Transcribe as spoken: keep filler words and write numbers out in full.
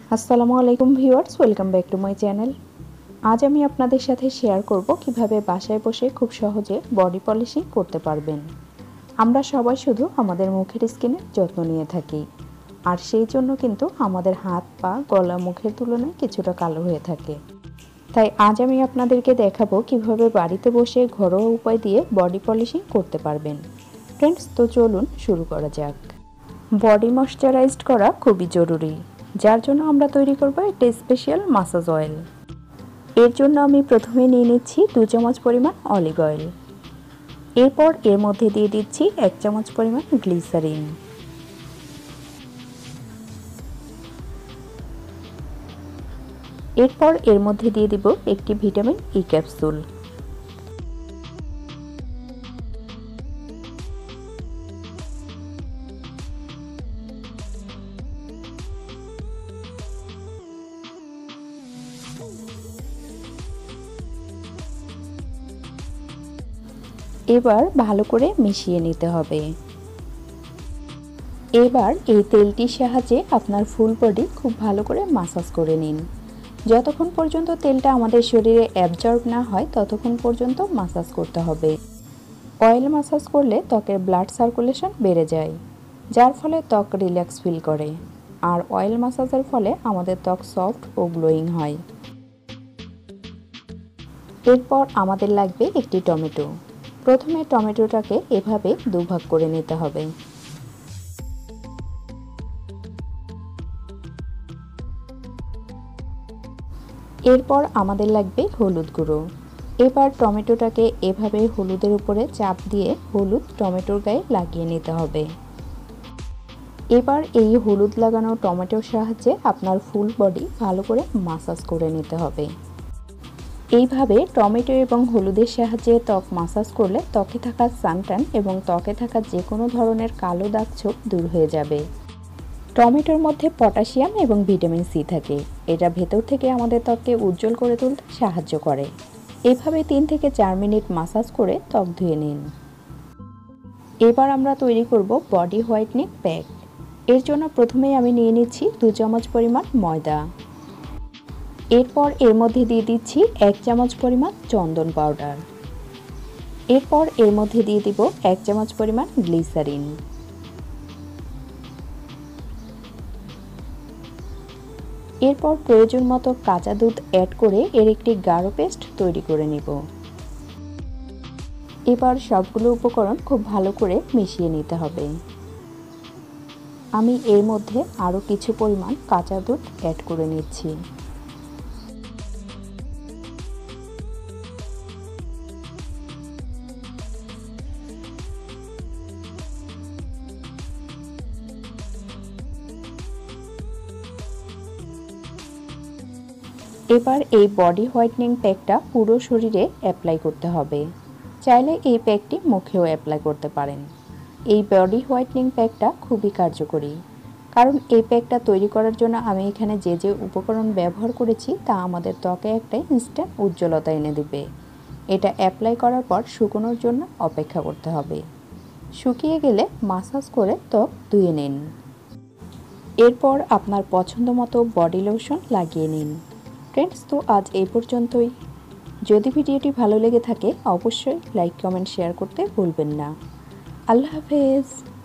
আসসালামু আলাইকুম viewers, welcome back to my channel. আজ আমি আপনাদের সাথে শেয়ার করব কিভাবে বাসায় বসে খুব সহজে বডি পলিশিং করতে পারবেন। আমরা সবাই শুধু আমাদের মুখের স্কিনের যত্ন নিয়ে থাকি, আর সেই জন্য কিন্তু আমাদের হাত, পা, গলা, মুখের তুলনায় কিছুটা কালো হয়ে থাকে। তাই আজ আমি আপনাদেরকে দেখাবো কিভাবে বাড়িতে বসে ঘরোয়া উপায় দিয়ে বডি পলিশিং করতে পারবেন। ফ্রেন্ডস, তো চলুন শুরু করা যাক। বডি ময়শ্চারাইজড করা খুবই জরুরি, যার জন্য আমরা তৈরি করব একটা স্পেশাল মাসাজ অয়েল। এর জন্য আমি প্রথমে নিয়ে নিচ্ছি দু চামচ পরিমাণ অলিভ অয়েল। এরপর এর মধ্যে দিয়ে দিচ্ছি এক চামচ পরিমাণ গ্লিসারিন। এরপর এর মধ্যে দিয়ে দিব একটি ভিটামিন ই ক্যাপসুল। এবার ভালো করে মিশিয়ে নিতে হবে। এবার এই তেলটির সাহায্যে আপনার ফুল বডি খুব ভালো করে মাসাজ করে নিন। যতক্ষণ পর্যন্ত তেলটা আমাদের শরীরে অ্যাবজর্ব না হয় ততক্ষণ পর্যন্ত মাসাজ করতে হবে। অয়েল মাসাজ করলে ত্বকের ব্লাড সার্কুলেশন বেড়ে যায়, যার ফলে ত্বক রিল্যাক্স ফিল করে। আর অয়েল মাসাজের ফলে আমাদের ত্বক সফট ও গ্লোয়িং হয়। এরপর আমাদের লাগবে একটি টমেটো। প্রথমে টমেটোটাকে এভাবে দুভাগ করে নিতে হবে। এরপর আমাদের লাগবে হলুদ গুঁড়ো। এবার টমেটোটাকে এভাবে হলুদের উপরে চাপ দিয়ে হলুদ টমেটোর গায়ে লাগিয়ে নিতে হবে। এবার এই হলুদ লাগানো টমেটোর সাহায্যে আপনার ফুল বডি ভালো করে মাসাজ করে নিতে হবে। এইভাবে টমেটো এবং হলুদের সাহায্যে ত্বক মাসাজ করলে ত্বকে থাকা সানট্যান এবং ত্বকে থাকা যে কোনো ধরনের কালো দাগ ছোপ দূর হয়ে যাবে। টমেটোর মধ্যে পটাশিয়াম এবং ভিটামিন সি থাকে, এটা ভেতর থেকে আমাদের ত্বককে উজ্জ্বল করে তুলতে সাহায্য করে। এভাবে তিন থেকে চার মিনিট মাসাজ করে ত্বক ধুয়ে নিন। এবার আমরা তৈরি করব বডি হোয়াইটনিং প্যাক। এর জন্য প্রথমেই আমি নিয়ে নিচ্ছি দু চামচ পরিমাণ ময়দা। এরপর এর মধ্যে দিয়ে দিচ্ছি এক চামচ পরিমাণ চন্দন পাউডার। এরপর এর মধ্যে দিয়ে দিব এক চামচ পরিমাণ গ্লিসারিন। এরপর প্রয়োজন মতো কাঁচা দুধ অ্যাড করে এর একটি গাঢ় পেস্ট তৈরি করে নিব। এবার সবগুলো উপকরণ খুব ভালো করে মিশিয়ে নিতে হবে। আমি এর মধ্যে আরও কিছু পরিমাণ কাঁচা দুধ অ্যাড করে নিচ্ছি। এবার এই বডি হোয়াইটনিং প্যাকটা পুরো শরীরে অ্যাপ্লাই করতে হবে। চাইলে এই প্যাকটি মুখেও অ্যাপ্লাই করতে পারেন। এই বডি হোয়াইটনিং প্যাকটা খুবই কার্যকরী, কারণ এই প্যাকটা তৈরি করার জন্য আমি এখানে যে যে উপকরণ ব্যবহার করেছি তা আমাদের ত্বকে একটা ইনস্ট্যান্ট উজ্জ্বলতা এনে দেবে। এটা অ্যাপ্লাই করার পর শুকোনোর জন্য অপেক্ষা করতে হবে। শুকিয়ে গেলে মাসাজ করে ত্বক ধুয়ে নিন। এরপর আপনার পছন্দ মতো বডি লোশন লাগিয়ে নিন। ফ্রেন্ডস, তো আজ এই পর্যন্তই। যদি ভিডিওটি ভালো লেগে থাকে অবশ্যই লাইক, কমেন্ট, শেয়ার করতে ভুলবেন না। আল্লাহ হাফেজ।